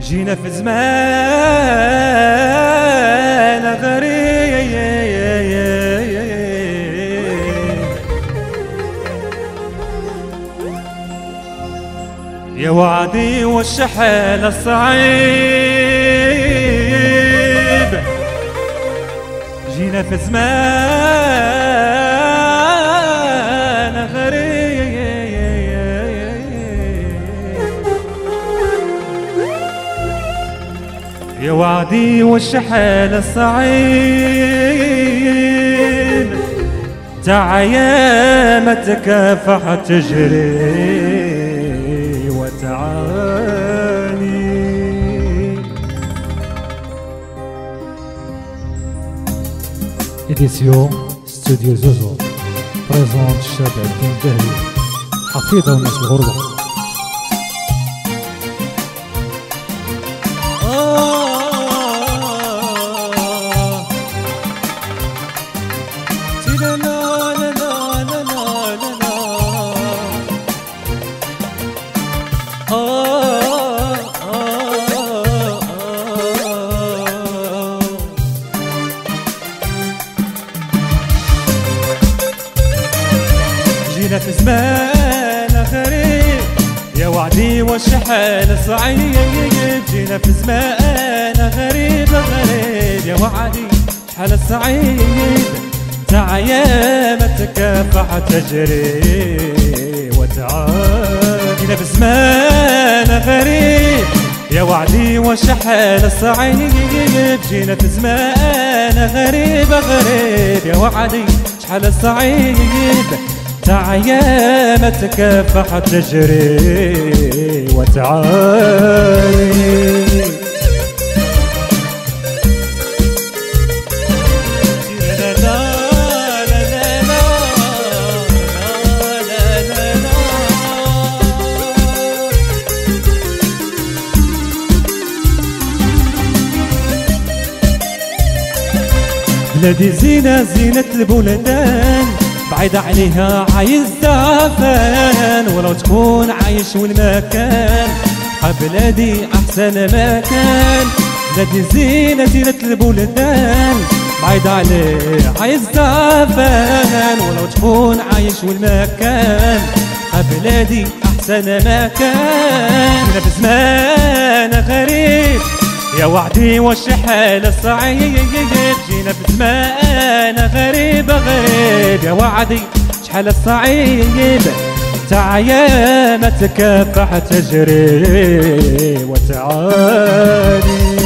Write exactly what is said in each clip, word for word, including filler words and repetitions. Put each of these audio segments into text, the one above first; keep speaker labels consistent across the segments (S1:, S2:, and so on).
S1: جينا في زمان غريب يا وعدي والشحال الصعيب. جينا في زمان غريب يا وعدي والشحال الصعيب. تاع ايام تكافح تجري وتعاني.
S2: إديسيون ستوديو زوزو بريزونت الشاب الدين الدهري حفيظة وناس الغربة.
S1: جينا في زمان غريب يا وعدي والشحال صعيب. جينا في زمان غريب غريب يا وعدي شحال صعيب. تاع ايام تكافح تجري وتعاني. جينا في زمان غريب يا وعدي والشحال صعيب. جينا في زمان غريب غريب يا وعدي شحال صعيب. تاع ايام تكافح تجري وتعاني. بلادي زينة زينة البلدان بعيد عليها عايز دافان. ولو تكون عايش والمكان بلادي احسن مكان. بلادي زينة زينة البلدان بعيد عليها عايز دافان. ولو تكون عايش والمكان بلادي احسن مكان. جينا في زمان غريب يا وعدي والشحال الصعيب. جينا في زمان غريب غريب يا وعدي شحال الصعيب. تاع ايام تكافح تجري وتعاني.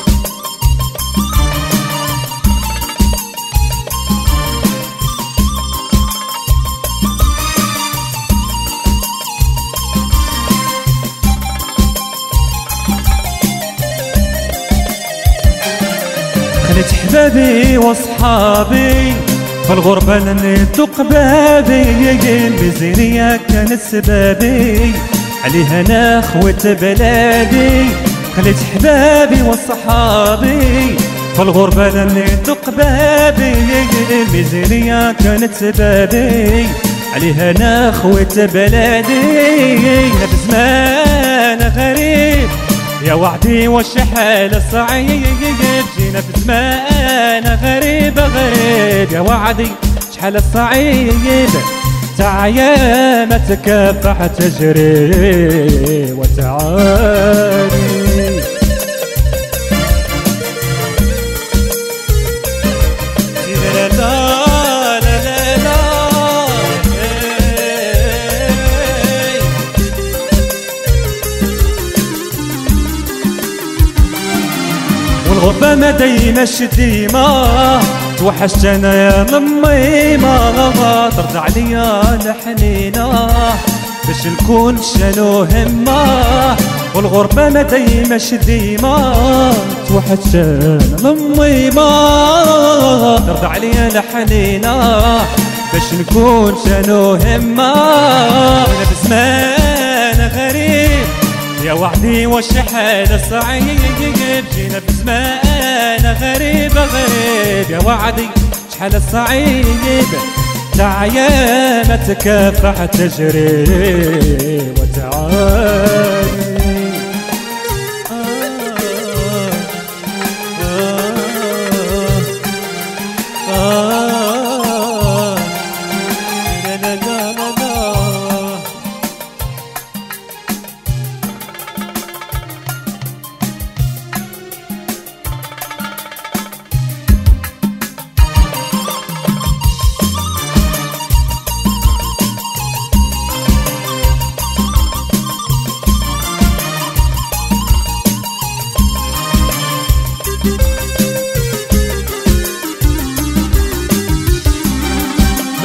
S1: خليت حبابي وصحابي في الغربة نتوق بابي. الميزانية كانت سبابي عليها انا خوت بلادي. خليت حبابي وصحابي في الغربة نتوق بابي. الميزانية كانت سبابي عليها انا خوت بلادي. جينا في زمان غريب يا وعدي والشحال صعيب. جينا في زمان غريب غريب يا وعدي شحال صعيب. تاع ايام تكافح تجري وتعاني. والغربة ما دايماش ديما توحشت انا يا لمي. ما ترضى عليا الحنينة باش نكون شانو همه. والغربة ما دايماش ديما توحشت انا لمي. ما ترضى عليا الحنينة باش نكون شانو همه. انا في زمان غريب يا وعدي والشحال صعيب. جينا في زمان غريب غريب يا وعدي شحال صعيب. تاع ايام تكافح تجري وتعاني.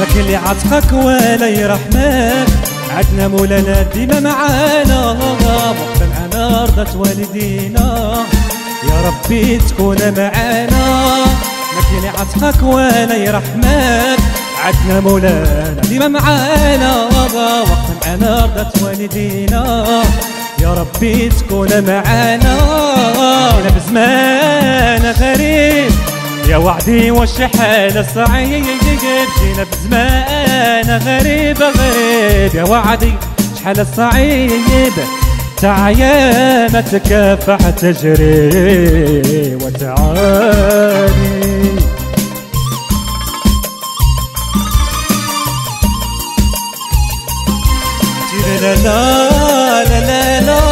S1: كاين اللي عتقك ولا يرحمك، عدنا مولانا ديما معانا، وقفة معانا رضات والدينا، يا ربي تكون معانا. ما كاين اللي عتقك ولا يرحمك، عدنا مولانا ديما معانا، وقفة معانا رضات والدينا، يا ربي تكون معانا. انا بزمان غريب يا وعدي والشحال صعيب، جينا بزمان غريب غريب يا وعدي شحال صعيب، تاع ايام تكافح تجري وتعاني. لا لا لا لا لا